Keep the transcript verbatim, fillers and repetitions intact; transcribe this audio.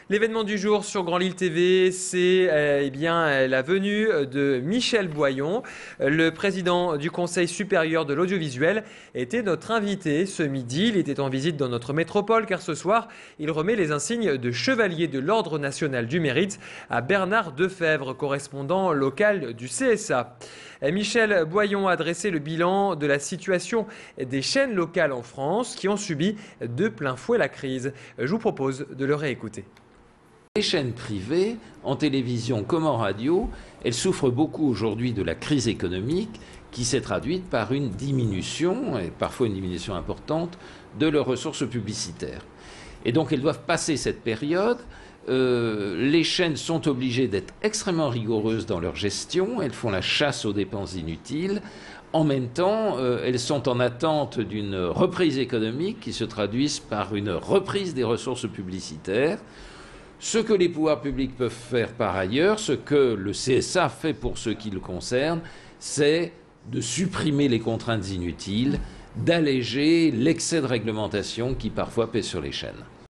L'événement du jour sur Grand Lille T V, c'est euh, eh bien, la venue de Michel Boyon. Le président du Conseil supérieur de l'audiovisuel était notre invité ce midi. Il était en visite dans notre métropole car ce soir, il remet les insignes de chevalier de l'Ordre national du mérite à Bernard Defebvre, correspondant local du C S A. Michel Boyon a dressé le bilan de la situation des chaînes locales en France qui ont subi de plein fouet la crise. Je vous propose de le réécouter. Les chaînes privées, en télévision comme en radio, elles souffrent beaucoup aujourd'hui de la crise économique qui s'est traduite par une diminution, et parfois une diminution importante, de leurs ressources publicitaires. Et donc elles doivent passer cette période. Euh, les chaînes sont obligées d'être extrêmement rigoureuses dans leur gestion, elles font la chasse aux dépenses inutiles. En même temps, euh, elles sont en attente d'une reprise économique qui se traduise par une reprise des ressources publicitaires. Ce que les pouvoirs publics peuvent faire par ailleurs, ce que le C S A fait pour ce qui le concerne, c'est de supprimer les contraintes inutiles, d'alléger l'excès de réglementation qui parfois pèse sur les chaînes.